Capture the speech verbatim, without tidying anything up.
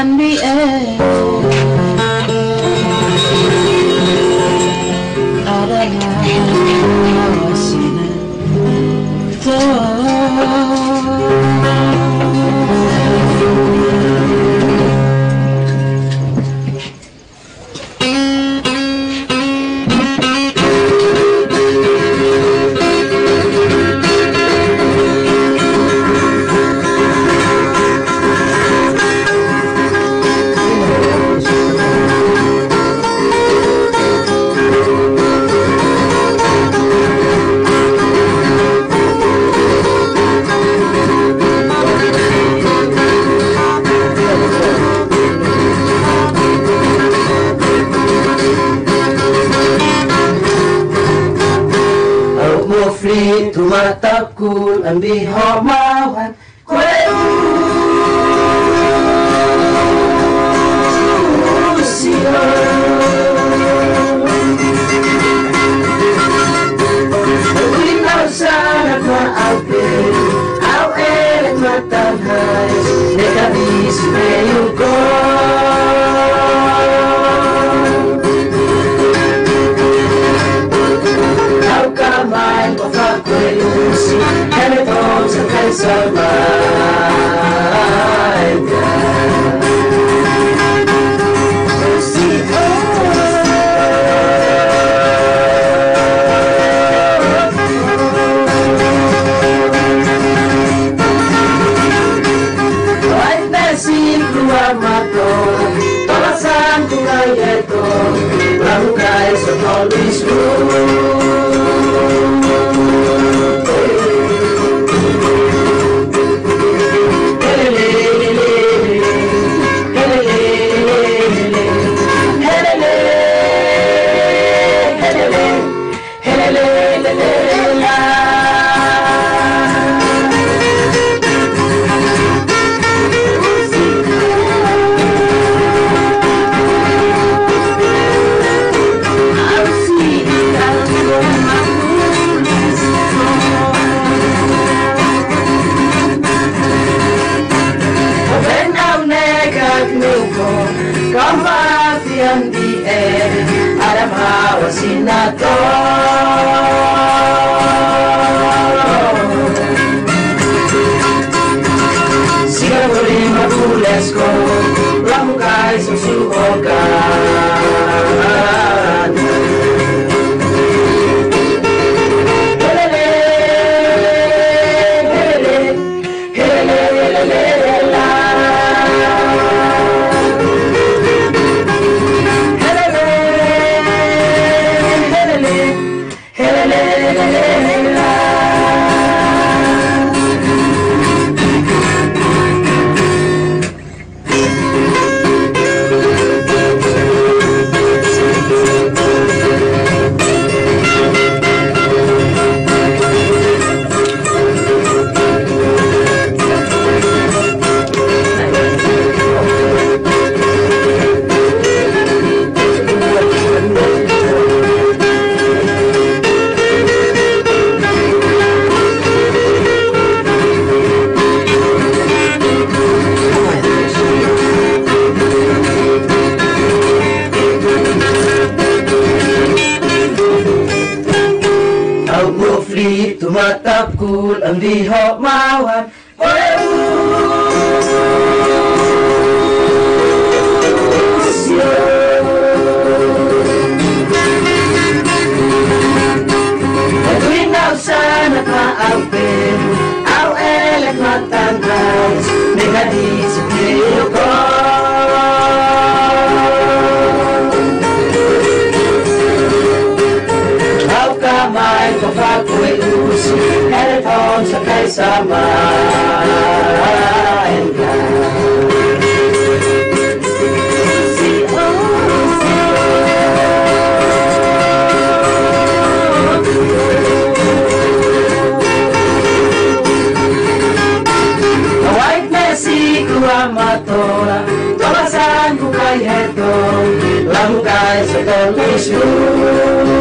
and the air. I don't know how I've seen it. So tumatakul ang bihomawan kweu siya Nagulinaw sana maapil Aw elet matanghay Nekabis meyo ko Telepon sampai sampai White Messi keluar mata Tolasan tungai itu Lalu guys on this room Kematian di air Adam hawa sinato Siga boleh mabulesko Lamukai susuhokan Helele Helele Helele Helele Tumatakul ang dihomawan Nagulinaw sana maapil Aw elet matanghay Negadis piyo ko Aw kamay kapag ko'y uso Telepon sakay samain ka White Messi keluar mata Tolasan ku kay heto Lamu kay sa tulis